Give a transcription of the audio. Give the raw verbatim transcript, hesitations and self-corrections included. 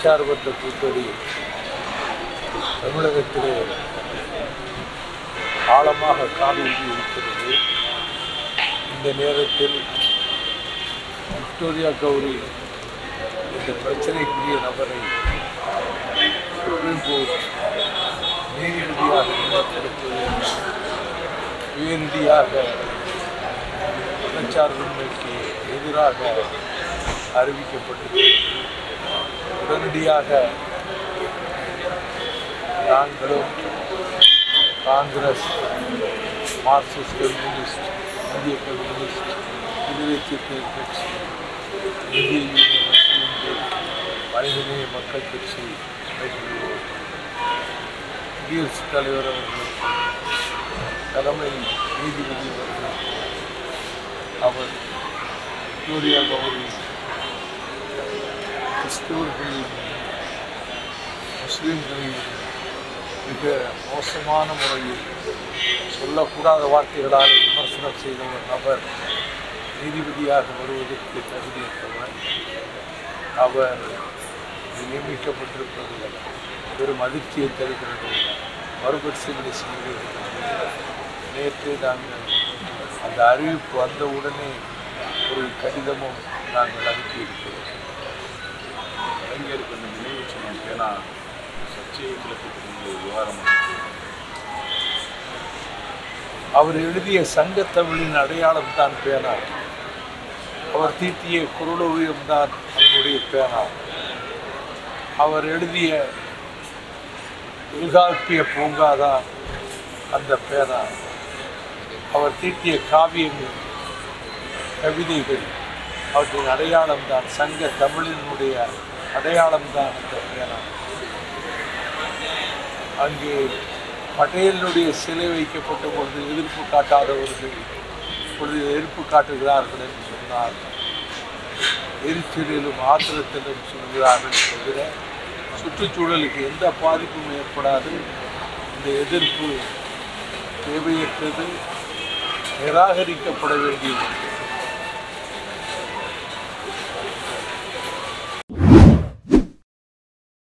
மதச்சார்பற்ற கூட்டணி தமிழகத்திலே ஆழமாக காலூன்றி இருக்கிறது. இந்த நேரத்தில் விக்டோரியா கௌரி இந்த பிரச்சனைக்குரிய நபரை சுப்ரீம் கோர்ட் நீதிபதியாக நியமித்திருப்பது உயர்நீதியாக மதச்சார்பின்மைக்கு எதிராக அறிவிக்கப்பட்டது. உடனடியாக நாங்களும் காங்கிரஸ், மார்க்சிஸ்ட் கம்யூனிஸ்ட், இந்திய கம்யூனிஸ்ட், விடுதலை சிறுத்தைகள் கட்சி, இந்திய யூனியன் முஸ்லீம்கள், மனிதநேய மக்கள் கட்சி, குடியரசுத் தலைவர் அவர்கள், தலைமை நீதிபதி அவர்கள், அவர் விக்டோரியா கௌரி கிறிஸ்தவர்களின் முஸ்லீம்களின் மிக மோசமான முறையில் சொல்லக்கூடாத வார்த்தைகளால் விமர்சனம் செய்த ஒரு நபர் நீதிபதியாக வருவதற்கு தகுதியற்றவர். அவர் நியமிக்கப்பட்டிருப்பது பெரும் அதிர்ச்சியை தருகிறது. மறுபரிசீலனை செய்திருக்கிறது. நேற்று நாங்கள் அந்த அறிவிப்பு வந்தவுடனே ஒரு கடிதமும் நாங்கள் அனுப்பியிருக்கிறோம். கலைஞருக்கு அந்த நினைவு சின்னம் ஏன்னா சர்ச்சையை கிளப்பக்கூடிய விவகாரம். அவர் எழுதிய சங்கத்தமிழின் அடையாளம் தான் பேனா. அவர் தீட்டிய குரலோவியம் தான் அவருடைய பேனா. அவர் எழுதிய தொல்காப்பிய பூங்காதான் அந்த பேனா. அவர் தீட்டிய காவியங்கள், கவிதைகள், அவற்றின் அடையாளம் தான் சங்க தமிழினுடைய அடையாளம் தான் அந்த பேனா. அங்கே பட்டேலினுடைய சிலை வைக்கப்பட்ட பொழுது எதிர்ப்பு காட்டாதவர்கள் இப்பொழுது எதிர்ப்பு காட்டுகிறார்கள் என்று சொன்னார். எரிச்சலிலும் ஆத்திரத்திலும் சொல்கிறார்கள் தவிர சுற்றுச்சூழலுக்கு எந்த பாதிப்பும் ஏற்படாது. இந்த எதிர்ப்பு தேவையற்றது, நிராகரிக்கப்பட வேண்டியது.